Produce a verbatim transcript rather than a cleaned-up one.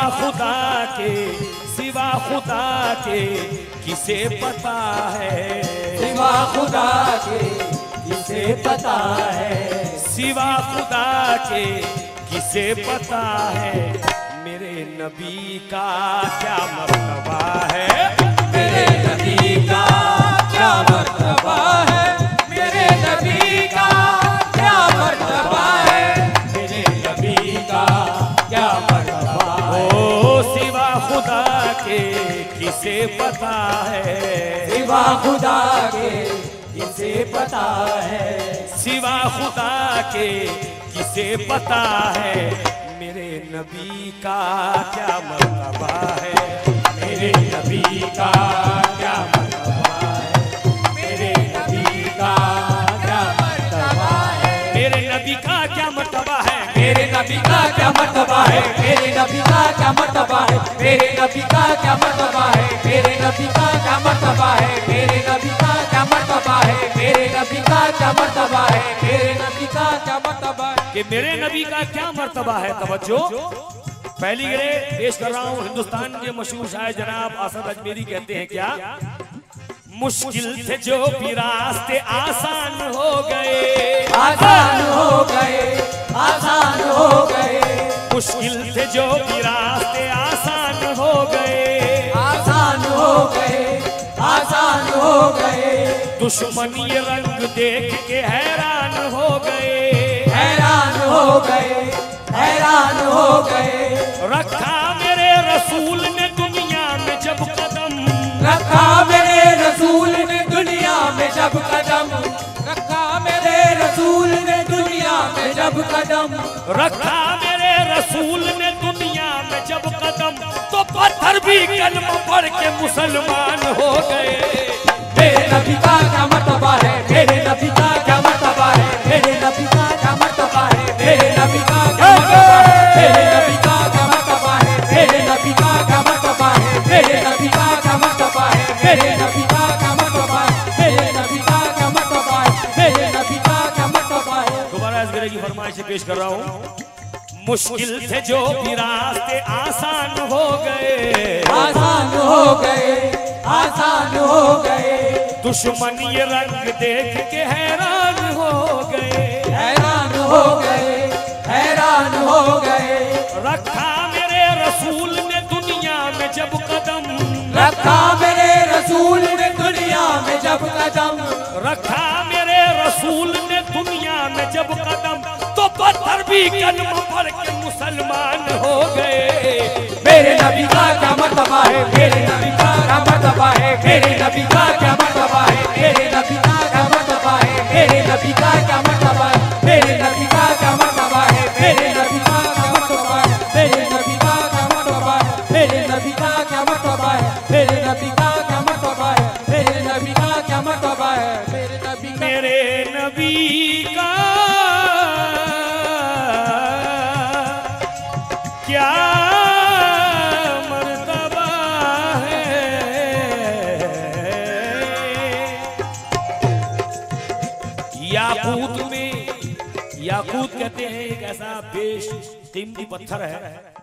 खुदा के, सिवा खुदा के किसे पता है, सिवा खुदा के किसे पता है, सिवा खुदा के किसे पता है, मेरे नबी का क्या मर्तबा है, मेरे नबी का क्या मर्तबा है, मेरे नबी का क्या मर्तबा है, मेरे नबी का क्या मर्तबा है। ओ सिवा खुदा के किसे पता है, सिवा खुदा के किसे पता है, सिवा खुदा के किसे पता है, मेरे नबी का क्या मर्तबा है, मेरे नबी का क्या मर्तबा है, मेरे नबी का क्या मर्तबा है, मेरे नबी का क्या मर्तबा है, मेरे नबी का क्या मर्तबा है, मेरे नबी का क्या मर्तबा है, मेरे नबी का क्या मर्तबा है, मेरे नबी का क्या मर्तबा है, मेरे नबी का क्या मर्तबा है, मेरे नबी का क्या मर्तबा है, मेरे नबी का क्या मर्तबा है, कि मेरे नबी का क्या मर्तबा है। तवज्जो, पहली गरे पेश कर रहा हूँ हिंदुस्तान के मशहूर शायर जनाब असद अजमेरी कहते हैं क्या, मुश्किल थे जो भी रास्ते आसान हो गए, आसान हो गए, आसान हो गए, मुश्किल थे जो भी रास्ते आसान हो गए, आसान हो गए, आसान हो गए, दुश्मन ये रंग देख के हैरान हो गए, हैरान हो गए, हैरान हो गए, रखा मेरे रसूल ने दुनिया में जब कदम, रखा मेरे रसूल ने दुनिया में जब कदम, रखा मेरे रसूल ने दुनिया में जब कदम, रखा मेरे रसूल ने दुनिया में जब कदम, तो पत्थर भी कलमा पढ़ के मुसलमान हो गए। मेरे नबी का क्या मर्तबा है, मेरे नबी का क्या मर्तबा है, मेरे नबी का क्या मर्तबा है, मेरे नबी का क्या मर्तबा है, मेरे नबी का क्या मर्तबा है, मेरे नबी का क्या मर्तबा है, मेरे नबी का क्या मर्तबा है, मेरे नबी का क्या मर्तबा है, मेरे नबी का क्या मर्तबा है, मेरे नबी का क्या मर्तबा है। दोबारा इस गिरे की फरमाइश से पेश कर रहा हूँ, मुश्किल थे जो भी रास्ते आसान हो गए, आसान हो गए, आसान हो गए, दुश्मन ये रंग देख के हैरान हो गए, हैरान हो गए, हैरान हो गए, रखा मेरे रसूल ने दुनिया में जब कदम, रखा मेरे रसूल ने दुनिया में जब कदम, रखा मेरे रसूल ने दुनिया में जब कदम, तो पत्थर भी कलमा पढ़ के मुसलमान हो गए। मेरे नबी का क्या मर्तबा है, मेरे नबी का क्या मर्तबा है, मेरे नबी का क्या मर्तबा है, मेरे नबी का क्या मर्तबा है, मेरे नबी का क्या मर्तबा है, मेरे नबी का क्या मर्तबा है, मेरे नबी का क्या मर्तबा है, मेरे नबी का क्या मर्तबा है, मेरे नबी का क्या मर्तबा है, मेरे नबी का क्या मर्तबा है, मेरे नबी का क्या मर्तबा है, मेरे नबी मेरे नबी का क्या मर्तबा है, याकूत में, याकूत कहते हैं एक ऐसा बेश कीमती पत्थर है